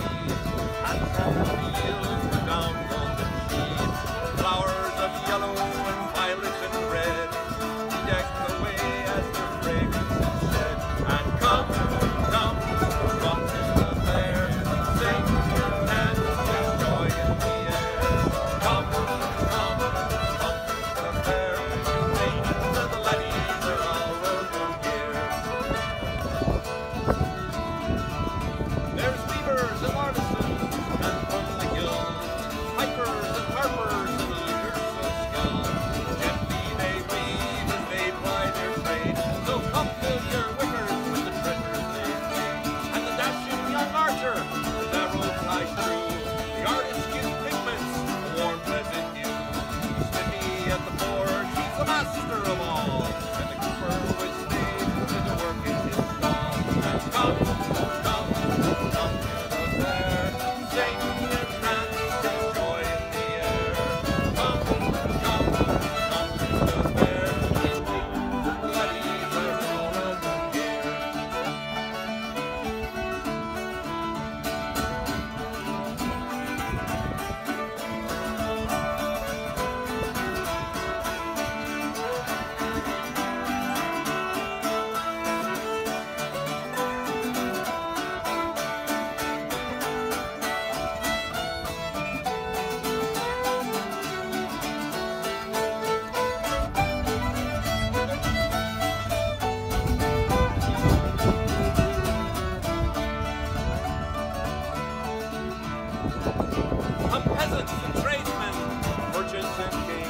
And from the fields the down golden sheaves, flowers of yellow and violet and red, deck the way as their fragrances shed. And come, come to the fair, sing and dance with joy in the air. Come to the fair, maidens and the laddies are all welcome here. There's weavers and artisans, and from the guild, pipers and harpers and luters so skilled. Gently they weave as they ply their trade, so come fill your wickers with the treasures they bring. And the dashing young archer, his arrow flies true. The artist gives pigments, a warm pleasant hue. Smithy at the forge, he's the master of all, and the cooper was made to the work in his stall. And come to the fair, sing and dance with joy in the air. Come to the fair, maidens and laddies are all welcome here. Come peasants and tradesmen, merchants and kings.